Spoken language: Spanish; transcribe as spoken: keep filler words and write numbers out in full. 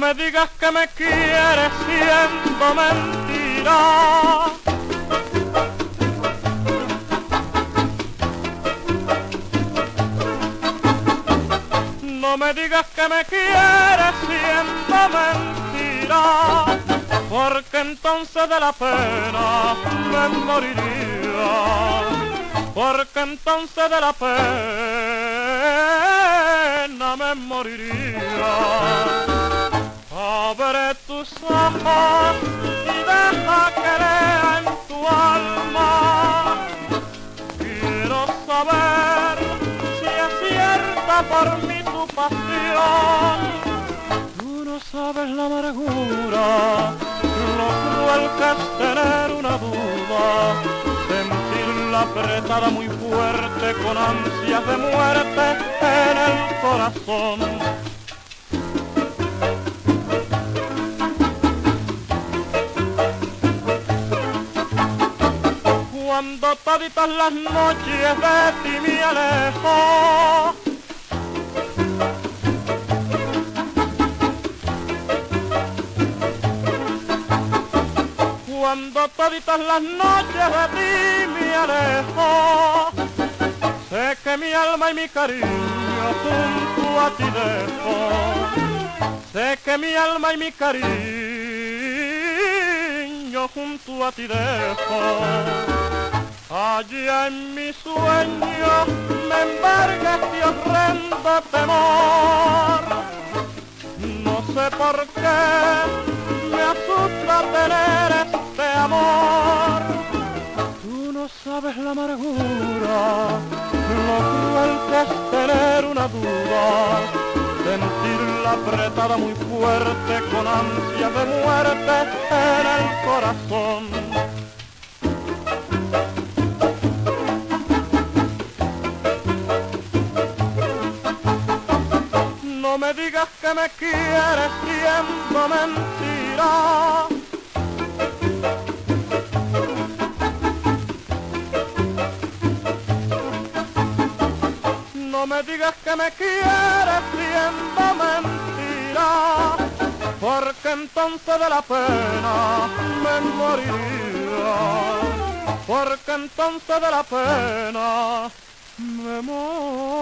me digas que me quieres siendo mentira. No me digas que me quieres siendo mentira, porque entonces de la pena me moriría, porque entonces de la pena me moriría. Abre tus ojos y deja que lea en tu alma. Quiero saber si es cierta por mí tu pasión. Tú no sabes la amargura, lo cruel que es tener una duda, sentirla apretada muy fuerte con ansias de muerte en el corazón. Cuando toditas las noches de ti me alejo, cuando toditas las noches de ti me alejo, sé que mi alma y mi cariño junto a ti dejo, sé que mi alma y mi cariño junto a ti dejo. Allá en mi sueño me embarga este horrendo temor. No sé por qué me asusta tener este amor. Tú no sabes la amargura, lo cruel que es tener una duda, sentirla apretada muy fuerte con ansia de muerte en el corazón. No me digas que me quieres siendo mentira. No me digas que me quieres siendo mentira, porque entonces de la pena me moriría, porque entonces de la pena me moriría.